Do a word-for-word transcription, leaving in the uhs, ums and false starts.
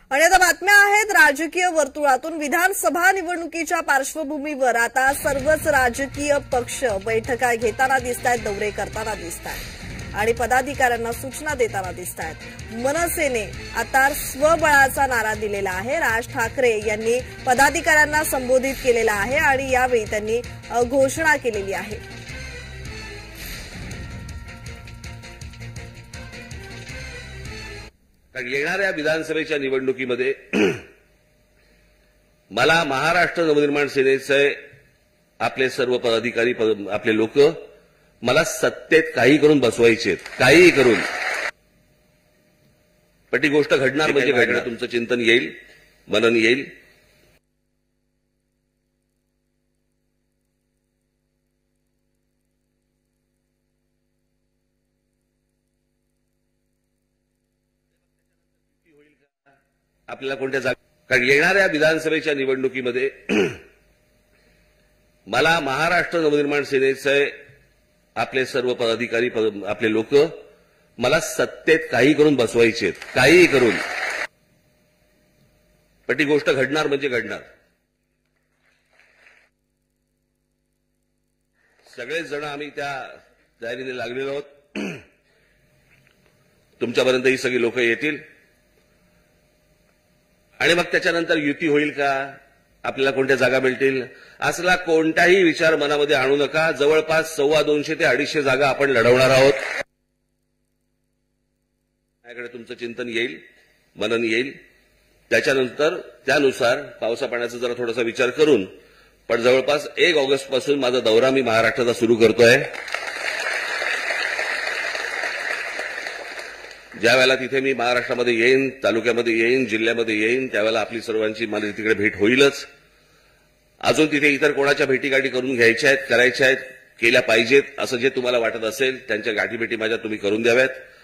आणि आता बातम्या आहेत राजकीय वर्तुळातून। विधानसभा निवडणुकीच्या पार्श्वभूमीवर आता सर्वच राजकीय पक्ष बैठका घेताना दिसतायत, दौरे करताना दिसतायत आणि पदाधिकाऱ्यांना सूचना देताना दिसतायत। मनसेने आता स्वबळाचा नारा दिलेला आहे। राज ठाकरे यांनी पदाधिकाऱ्यांना संबोधित केलेला आहे आणि यावेळी त्यांनी घोषणा केलेली आहे। येणाऱ्या विधानसभेच्या निवडणुकीमध्ये मला महाराष्ट्र नवनिर्माण सेनेचे आपले सर्व पदाधिकारी, आपले लोक मला सत्तेत काही करून बसवायचे, काहीही करून, पण ती गोष्ट घडणार म्हणजे घडणार। तुमचं चिंतन येईल, मनन येईल। आपल्याला कोणत्या जागा, कारण येणाऱ्या विधानसभेच्या निवडणुकीमध्ये मला महाराष्ट्र नवनिर्माण सेनेचे आपले सर्व पदाधिकारी, आपले लोक मला सत्तेत काही करून बसवायचे, काहीही करून, पण ती गोष्ट घडणार म्हणजे घडणार। सगळेच जण आम्ही त्या तयारीने लागलेलो आहोत। तुमच्यापर्यंत ही सगळी लोक येतील आणि मग त्याच्यानंतर युती होईल का, आपल्याला कोणत्या जागा मिळतील, असला कोणताही विचार मनामध्ये आणू नका। जवळपास सव्वा दोनशे ते अडीचशे जागा आपण लढवणार आहोत। माझ्याकडे तुमचं चिंतन येईल, मनन येईल, त्याच्यानंतर त्यानुसार पावसा पाण्याचा जरा थोडासा विचार करून, पण जवळपास एक ऑगस्ट पासून माझा दौरा मी महाराष्ट्राचा सुरू करतोय। ज्या वेळेला तिथे मी महाराष्ट्रामध्ये येईन, तालुक्यामध्ये येईन, जिल्ह्यामध्ये येईन, त्यावेळेला आपली सर्वांची मला तिकडे भेट होईलच। अजून तिथे इतर कोणाच्या भेटीगाठी करून घ्यायच्या आहेत, करायच्या आहेत, केल्या पाहिजेत, असं जे तुम्हाला वाटत असेल त्यांच्या गाठीभेटी माझ्या तुम्ही करून द्याव्यात।